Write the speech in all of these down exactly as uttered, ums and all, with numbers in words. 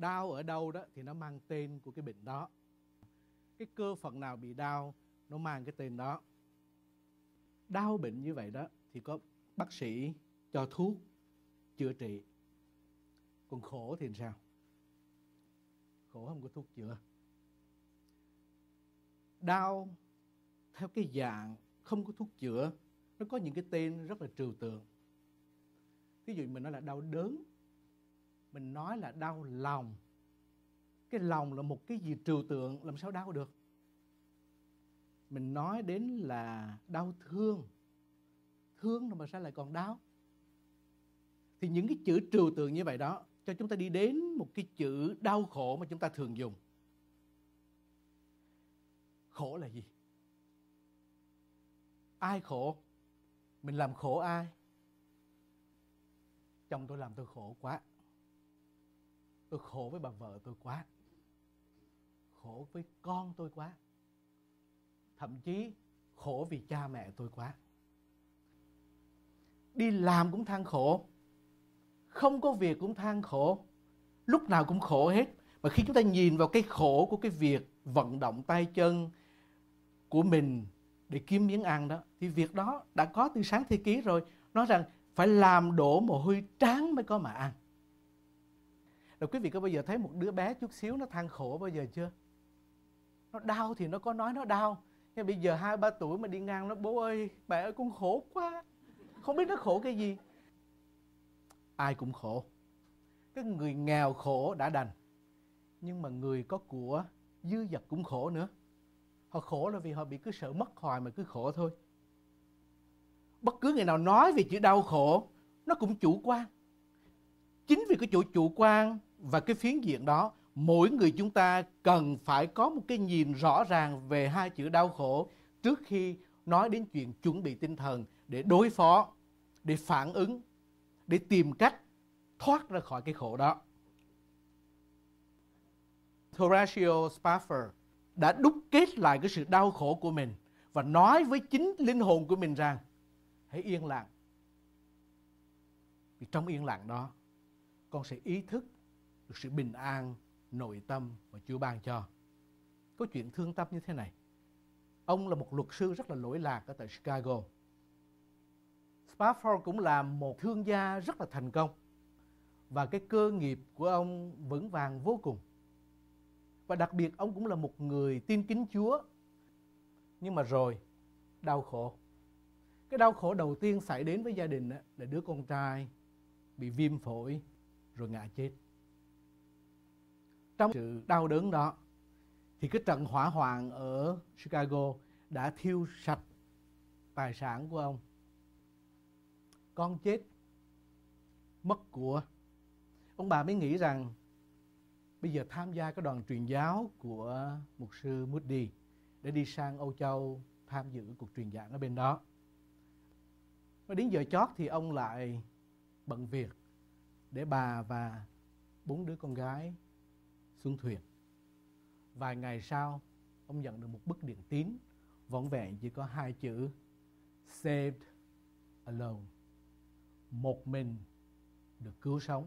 Đau ở đâu đó thì nó mang tên của cái bệnh đó. Cái cơ phận nào bị đau nó mang cái tên đó. Đau bệnh như vậy đó thì có bác sĩ cho thuốc chữa trị. Còn khổ thì sao? Khổ không có thuốc chữa. Đau theo cái dạng không có thuốc chữa, nó có những cái tên rất là trừu tượng. Ví dụ mình nói là đau đớn, mình nói là đau lòng. Cái lòng là một cái gì trừu tượng, làm sao đau được? Mình nói đến là đau thương. Thương rồi mà sao lại còn đau? Thì những cái chữ trừu tượng như vậy đó cho chúng ta đi đến một cái chữ đau khổ mà chúng ta thường dùng. Khổ là gì? Ai khổ? Mình làm khổ ai? Chồng tôi làm tôi khổ quá. Tôi khổ với bà vợ tôi quá. Khổ với con tôi quá. Thậm chí khổ vì cha mẹ tôi quá. Đi làm cũng than khổ. Không có việc cũng than khổ. Lúc nào cũng khổ hết. Mà khi chúng ta nhìn vào cái khổ của cái việc vận động tay chân của mình để kiếm miếng ăn đó, thì việc đó đã có từ sáng thế kỷ rồi. Nói rằng phải làm đổ mồ hôi trán mới có mà ăn. Rồi quý vị có bao giờ thấy một đứa bé chút xíu nó than khổ bao giờ chưa? Nó đau thì nó có nói nó đau. Nhưng bây giờ hai ba tuổi mà đi ngang nó: bố ơi, mẹ ơi, con khổ quá. Không biết nó khổ cái gì. Ai cũng khổ. Cái người nghèo khổ đã đành, nhưng mà người có của dư dật cũng khổ nữa. Họ khổ là vì họ bị cứ sợ mất hoài mà cứ khổ thôi. Bất cứ người nào nói về chữ đau khổ, nó cũng chủ quan. Chính vì cái chỗ chủ quan và cái phiến diện đó, mỗi người chúng ta cần phải có một cái nhìn rõ ràng về hai chữ đau khổ trước khi nói đến chuyện chuẩn bị tinh thần để đối phó, để phản ứng, để tìm cách thoát ra khỏi cái khổ đó. Horatio Spafford đã đúc kết lại cái sự đau khổ của mình và nói với chính linh hồn của mình rằng: hãy yên lặng. Vì trong yên lặng đó, con sẽ ý thức được sự bình an nội tâm mà Chúa ban cho. Có chuyện thương tâm như thế này. Ông là một luật sư rất là lỗi lạc ở tại Chicago. Spafford cũng là một thương gia rất là thành công. Và cái cơ nghiệp của ông vững vàng vô cùng. Và đặc biệt ông cũng là một người tin kính Chúa. Nhưng mà rồi, đau khổ. Cái đau khổ đầu tiên xảy đến với gia đình là đứa con trai bị viêm phổi rồi ngã chết. Trong sự đau đớn đó thì cái trận hỏa hoạn ở Chicago đã thiêu sạch tài sản của ông. Con chết, mất của. Ông bà mới nghĩ rằng bây giờ tham gia cái đoàn truyền giáo của mục sư Moody để đi sang Âu Châu tham dự cuộc truyền giảng ở bên đó. Và đến giờ chót thì ông lại bận việc để bà và bốn đứa con gái xuống thuyền. Vài ngày sau, ông nhận được một bức điện tín vỏn vẹn chỉ có hai chữ: Saved alone. Một mình được cứu sống.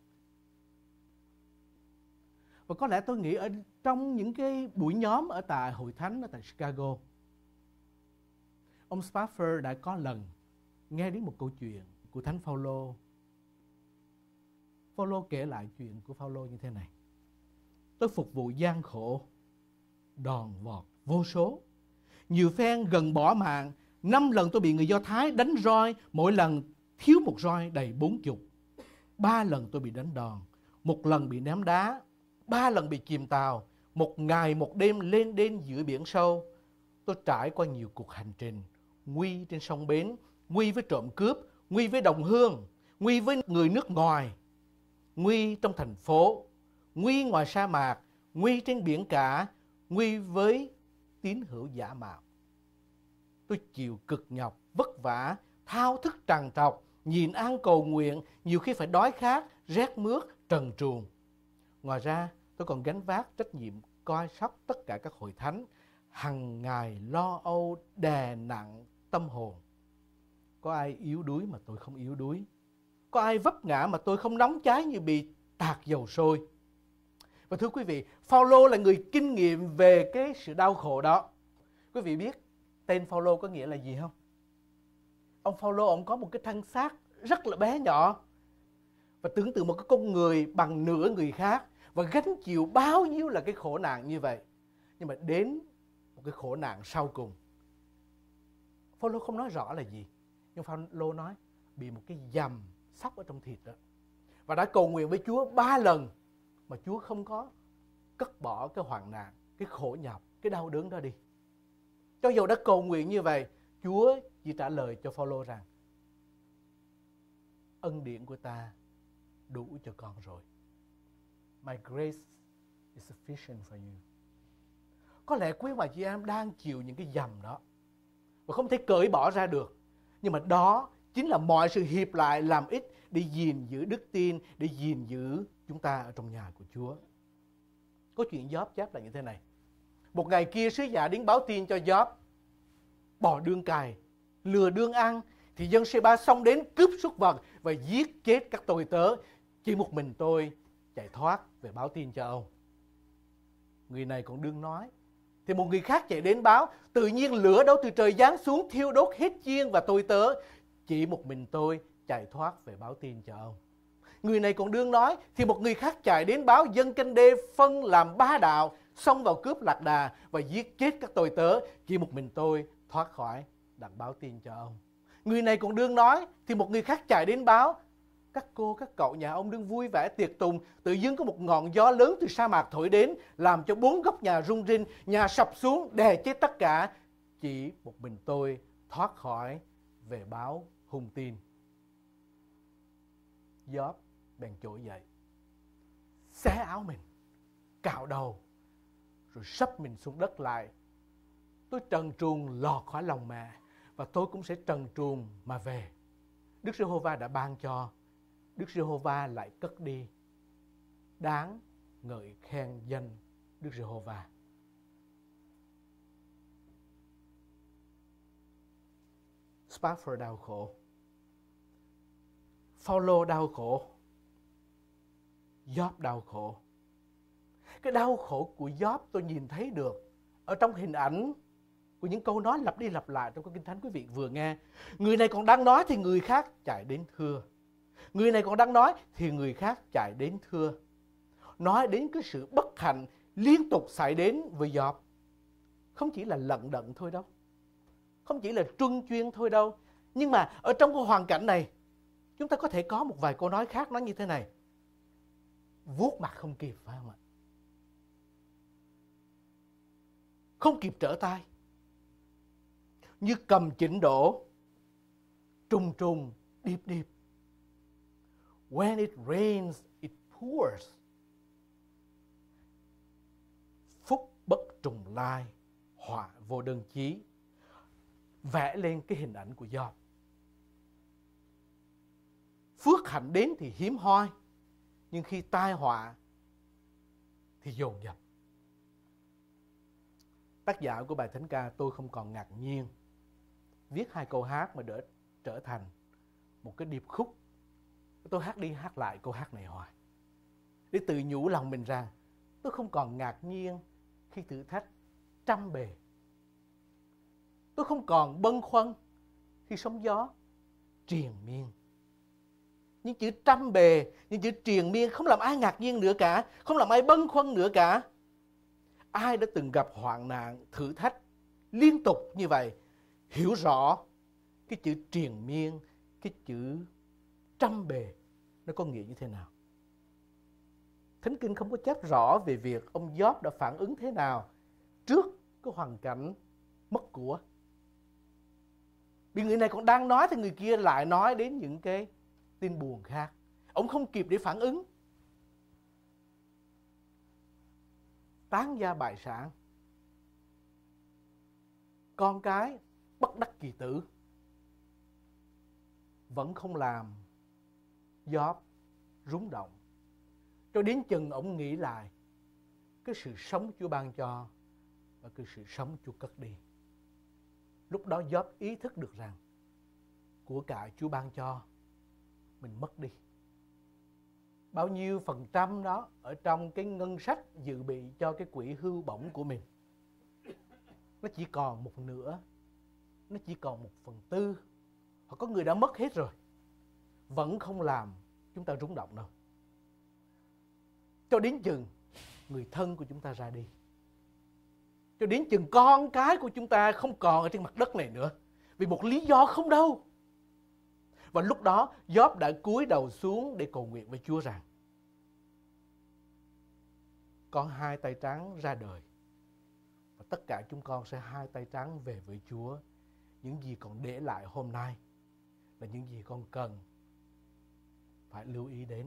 Và có lẽ tôi nghĩ ở trong những cái buổi nhóm ở tại hội thánh ở tại Chicago, ông Spafford đã có lần nghe đến một câu chuyện của Thánh Phaolô. Phaolô kể lại chuyện của Phaolô như thế này: tôi phục vụ gian khổ, đòn vọt vô số, nhiều phen gần bỏ mạng. Năm lần tôi bị người Do Thái đánh roi, mỗi lần thiếu một roi đầy bốn chục. Ba lần tôi bị đánh đòn, một lần bị ném đá, ba lần bị chìm tàu, một ngày một đêm lên đên giữa biển sâu. Tôi trải qua nhiều cuộc hành trình, nguy trên sông bến, nguy với trộm cướp, nguy với đồng hương, nguy với người nước ngoài, nguy trong thành phố, nguy ngoài sa mạc, nguy trên biển cả, nguy với tín hữu giả mạo. Tôi chịu cực nhọc, vất vả, thao thức trằn trọc, nhịn ăn cầu nguyện, nhiều khi phải đói khát, rét mướt, trần truồng. Ngoài ra, tôi còn gánh vác trách nhiệm coi sóc tất cả các hội thánh, hằng ngày lo âu đè nặng tâm hồn. Có ai yếu đuối mà tôi không yếu đuối. Có ai vấp ngã mà tôi không nóng cháy như bị tạt dầu sôi. Và thưa quý vị, Phaolô là người kinh nghiệm về cái sự đau khổ đó. Quý vị biết tên Phaolô có nghĩa là gì không? Ông Phaolô ông có một cái thân xác rất là bé nhỏ, và tưởng tượng một cái con người bằng nửa người khác và gánh chịu bao nhiêu là cái khổ nạn như vậy. Nhưng mà đến một cái khổ nạn sau cùng, Phaolô không nói rõ là gì, nhưng Phaolô nói bị một cái dầm sóc ở trong thịt đó, và đã cầu nguyện với Chúa ba lần mà Chúa không có cất bỏ cái hoạn nạn, cái khổ nhọc, cái đau đớn đó đi. Cho dù đã cầu nguyện như vậy, Chúa chỉ trả lời cho Phaolô rằng ân điển của ta đủ cho con rồi. My grace is sufficient for you. Có lẽ quý bà chị em đang chịu những cái dầm đó và không thể cởi bỏ ra được. Nhưng mà đó chính là mọi sự hiệp lại làm ích để gìn giữ đức tin, để gìn giữ chúng ta ở trong nhà của Chúa. Có chuyện Gióp chép là như thế này. Một ngày kia sứ giả đến báo tin cho Gióp bỏ đương cày, lừa đương ăn, thì dân Sê-ba xông đến cướp súc vật và giết chết các tôi tớ. Chỉ một mình tôi chạy thoát về báo tin cho ông. Người này còn đương nói, thì một người khác chạy đến báo, tự nhiên lửa đâu từ trời giáng xuống thiêu đốt hết chiên và tôi tớ. Chỉ một mình tôi chạy thoát về báo tin cho ông. Người này còn đương nói, thì một người khác chạy đến báo, dân canh đê phân làm ba đạo, xông vào cướp lạc đà và giết chết các tôi tớ. Chỉ một mình tôi thoát khỏi, đặt báo tin cho ông. Người này còn đương nói, thì một người khác chạy đến báo, các cô, các cậu nhà ông đương vui vẻ tiệc tùng, tự dưng có một ngọn gió lớn từ sa mạc thổi đến, làm cho bốn góc nhà rung rinh, nhà sập xuống, đè chết tất cả. Chỉ một mình tôi thoát khỏi, về báo hung tin. Gióp bèn trỗi dậy, xé áo mình, cạo đầu, rồi sấp mình xuống đất lại. Tôi trần truồng lọt khỏi lòng mẹ, và tôi cũng sẽ trần truồng mà về. Đức Giê-hô-va đã ban cho, Đức Giê-hô-va lại cất đi. Đáng ngợi khen danh Đức Giê-hô-va. Spafford đau khổ, Phaolô đau khổ, Gióp đau khổ. Cái đau khổ của Gióp tôi nhìn thấy được ở trong hình ảnh của những câu nói lặp đi lặp lại trong cái Kinh Thánh quý vị vừa nghe. Người này còn đang nói thì người khác chạy đến thưa. Người này còn đang nói thì người khác chạy đến thưa. Nói đến cái sự bất hạnh liên tục xảy đến với Gióp. Không chỉ là lận đận thôi đâu, không chỉ là truân chuyên thôi đâu, nhưng mà ở trong cái hoàn cảnh này, chúng ta có thể có một vài câu nói khác nói như thế này: vuốt mặt không kịp, phải không ạ? Không kịp trở tay, như cầm chỉnh đổ, trùng trùng, điệp điệp. When it rains, it pours. Phúc bất trùng lai, họa vô đơn chí. Vẽ lên cái hình ảnh của Gióp. Phước hạnh đến thì hiếm hoi, nhưng khi tai họa thì dồn dập. Tác giả của bài thánh ca Tôi Không Còn Ngạc Nhiên viết hai câu hát mà để trở thành một cái điệp khúc. Tôi hát đi hát lại câu hát này hoài, để tự nhủ lòng mình rằng tôi không còn ngạc nhiên khi thử thách trăm bề. Tôi không còn bâng khuâng khi sóng gió triền miên. Những chữ trăm bề, những chữ triền miên không làm ai ngạc nhiên nữa cả, không làm ai bâng khuâng nữa cả. Ai đã từng gặp hoạn nạn, thử thách liên tục như vậy, hiểu rõ cái chữ triền miên, cái chữ trăm bề nó có nghĩa như thế nào. Thánh Kinh không có chép rõ về việc ông Gióp đã phản ứng thế nào trước cái hoàn cảnh mất của. Vì người này còn đang nói thì người kia lại nói đến những cái tin buồn khác. Ông không kịp để phản ứng. Tán gia bại sản, con cái bất đắc kỳ tử, vẫn không làm Gióp rúng động. Cho đến chừng ông nghĩ lại cái sự sống Chúa ban cho và cái sự sống Chúa cất đi. Lúc đó Gióp ý thức được rằng của cải Chúa ban cho mình mất đi. bao nhiêu phần trăm đó ở trong cái ngân sách dự bị cho cái quỹ hưu bổng của mình. Nó chỉ còn một nửa, nó chỉ còn một phần tư, hoặc có người đã mất hết rồi, vẫn không làm chúng ta rung động đâu. Cho đến chừng người thân của chúng ta ra đi, cho đến chừng con cái của chúng ta không còn ở trên mặt đất này nữa, vì một lý do không đâu. Và lúc đó Gióp đã cúi đầu xuống để cầu nguyện với Chúa rằng: con hai tay trắng ra đời, và tất cả chúng con sẽ hai tay trắng về với Chúa. Những gì còn để lại hôm nay là những gì con cần phải lưu ý đến.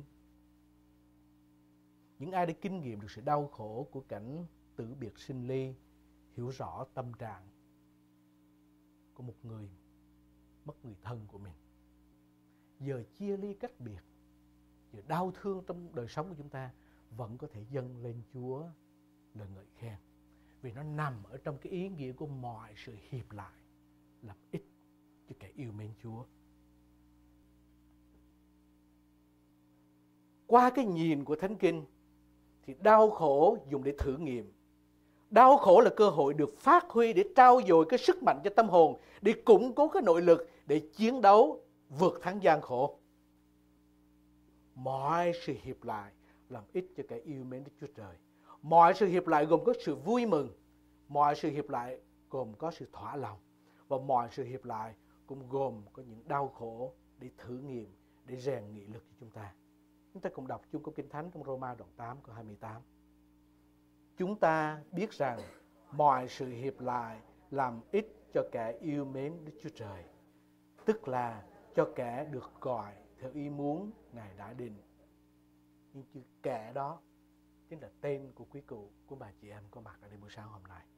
Những ai đã kinh nghiệm được sự đau khổ của cảnh tử biệt sinh ly hiểu rõ tâm trạng của một người mất người thân của mình. Giờ chia ly cách biệt, giờ đau thương trong đời sống của chúng ta, vẫn có thể dâng lên Chúa lời ngợi khen, vì nó nằm ở trong cái ý nghĩa của mọi sự hiệp lại làm ích cho kẻ yêu mến Chúa. Qua cái nhìn của Thánh Kinh thì đau khổ dùng để thử nghiệm. Đau khổ là cơ hội được phát huy để trau dồi cái sức mạnh cho tâm hồn, để củng cố cái nội lực để chiến đấu vượt thắng gian khổ. Mọi sự hiệp lại làm ích cho kẻ yêu mến Đức Chúa Trời. Mọi sự hiệp lại gồm có sự vui mừng, mọi sự hiệp lại gồm có sự thỏa lòng, và mọi sự hiệp lại cũng gồm có những đau khổ để thử nghiệm, để rèn nghị lực cho chúng ta. Chúng ta cùng đọc chung câu Kinh Thánh trong Roma đoạn tám câu hai mươi tám. Chúng ta biết rằng mọi sự hiệp lại làm ích cho kẻ yêu mến Đức Chúa Trời, tức là cho kẻ được gọi theo ý muốn Ngài đã định. Nhưng chữ kẻ đó chính là tên của quý cụ, của bà chị em có mặt ở đây buổi sáng hôm nay.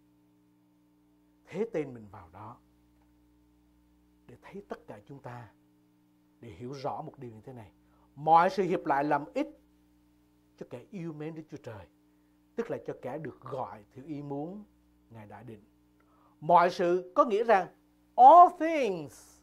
Thế tên mình vào đó để thấy tất cả chúng ta, để hiểu rõ một điều như thế này: mọi sự hiệp lại làm ích cho kẻ yêu mến Đức Chúa Trời, tức là cho kẻ được gọi theo ý muốn Ngài đã định. Mọi sự có nghĩa rằng all things,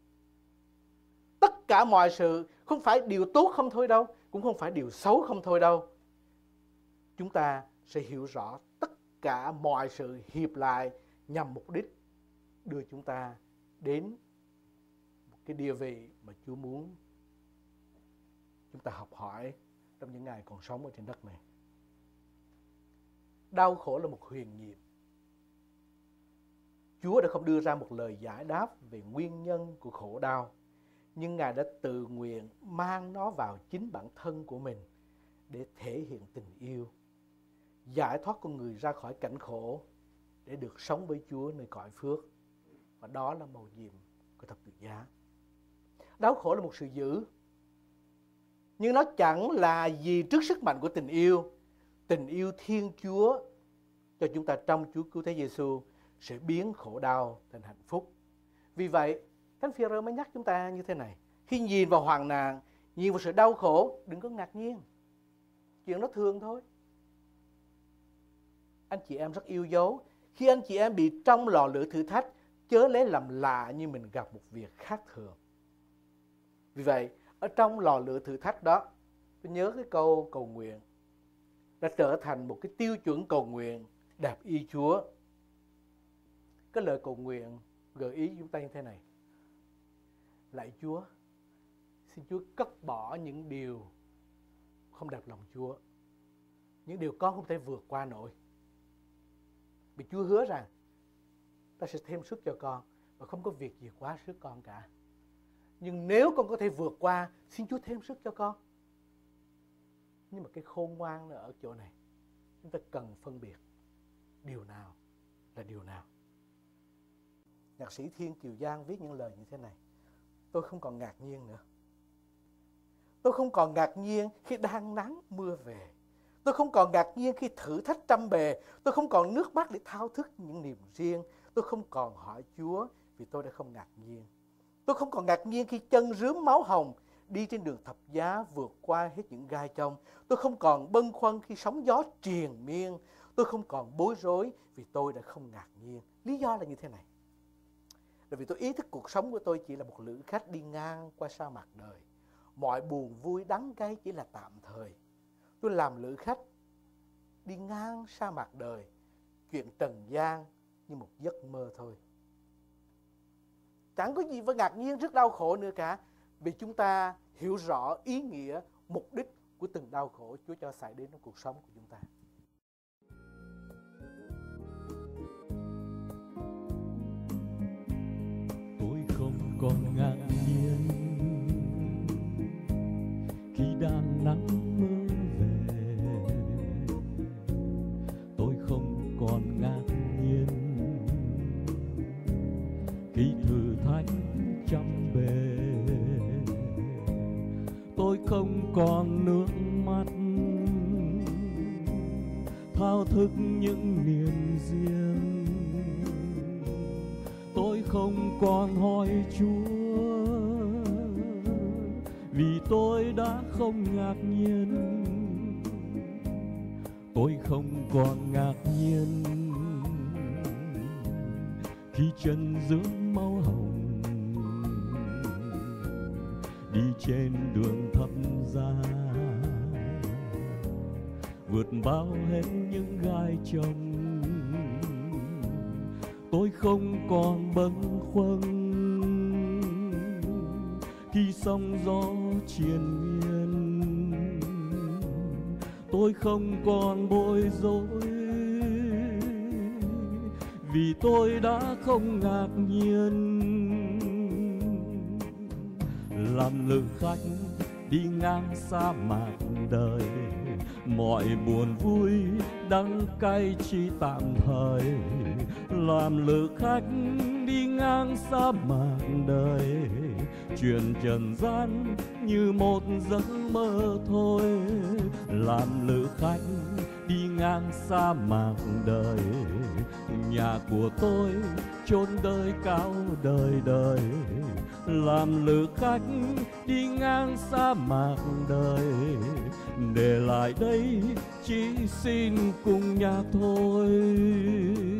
tất cả mọi sự, không phải điều tốt không thôi đâu, cũng không phải điều xấu không thôi đâu. Chúng ta sẽ hiểu rõ tất cả mọi sự hiệp lại nhằm mục đích đưa chúng ta đến một cái địa vị mà Chúa muốn chúng ta học hỏi trong những ngày còn sống ở trên đất này. Đau khổ là một huyền nhiệm. Chúa đã không đưa ra một lời giải đáp về nguyên nhân của khổ đau, nhưng Ngài đã tự nguyện mang nó vào chính bản thân của mình để thể hiện tình yêu, giải thoát con người ra khỏi cảnh khổ để được sống với Chúa nơi cõi phước. Và đó là mầu nhiệm của thập tự giá. Đau khổ là một sự dữ, nhưng nó chẳng là gì trước sức mạnh của tình yêu. Tình yêu Thiên Chúa cho chúng ta trong Chúa Cứu Thế Giêsu sẽ biến khổ đau thành hạnh phúc. Vì vậy, Thánh Phi-e-rơ mới nhắc chúng ta như thế này: khi nhìn vào hoạn nạn, nhìn vào sự đau khổ, đừng có ngạc nhiên. Chuyện đó thường thôi. Anh chị em rất yêu dấu. Khi anh chị em bị trong lò lửa thử thách, chớ lấy làm lạ như mình gặp một việc khác thường. Vì vậy, ở trong lò lửa thử thách đó, tôi nhớ cái câu cầu nguyện đã trở thành một cái tiêu chuẩn cầu nguyện đạp y Chúa. Cái lời cầu nguyện gợi ý chúng ta như thế này: lạy Chúa, xin Chúa cất bỏ những điều không đẹp lòng Chúa, những điều con không thể vượt qua nổi. Vì Chúa hứa rằng ta sẽ thêm sức cho con, và không có việc gì quá sức con cả. Nhưng nếu con có thể vượt qua, xin Chúa thêm sức cho con. Nhưng mà cái khôn ngoan là ở chỗ này. Chúng ta cần phân biệt điều nào là điều nào. Nhạc sĩ Thiên Kiều Giang viết những lời như thế này: tôi không còn ngạc nhiên nữa. Tôi không còn ngạc nhiên khi đang nắng mưa về. Tôi không còn ngạc nhiên khi thử thách trăm bề. Tôi không còn nước mắt để thao thức những niềm riêng. Tôi không còn hỏi Chúa vì tôi đã không ngạc nhiên. Tôi không còn ngạc nhiên khi chân rướm máu hồng đi trên đường thập giá vượt qua hết những gai chông. Tôi không còn bâng khuâng khi sóng gió triền miên. Tôi không còn bối rối vì tôi đã không ngạc nhiên. Lý do là như thế này: là vì tôi ý thức cuộc sống của tôi chỉ là một lữ khách đi ngang qua sa mạc đời, mọi buồn vui đắng cay chỉ là tạm thời. Tôi làm lữ khách đi ngang sa mạc đời, chuyện trần gian như một giấc mơ thôi. Chẳng có gì phải ngạc nhiên trước đau khổ nữa cả, vì chúng ta hiểu rõ ý nghĩa, mục đích của từng đau khổ Chúa cho xảy đến trong cuộc sống của chúng ta. Tôi không còn ngạc nhiên khi đang nắng mưa về, tôi không còn ngạc nhiên khi thử thách trăm bề, tôi không còn nước mắt thao thức những niềm riêng, tôi không còn hỏi Chúa vì tôi đã không ngạc nhiên, tôi không còn ngạc nhiên khi chân dưỡng máu hồng đi trên đường thập giá, vượt bao hết những gai chồng, tôi không còn bâng khuâng khi sóng gió triền miên, tôi không còn bối rối vì tôi đã không ngạc nhiên. Làm lữ khách đi ngang sa mạc đời, mọi buồn vui đắng cay chỉ tạm thời. Làm lữ khách đi ngang sa mạc đời, chuyện trần gian như một giấc mơ thôi. Làm lữ khách đi ngang sa mạc đời, nhà của tôi chốn đời cao đời đời. Làm lữ khách đi ngang sa mạc đời, để lại đây chỉ xin cùng nhà thôi.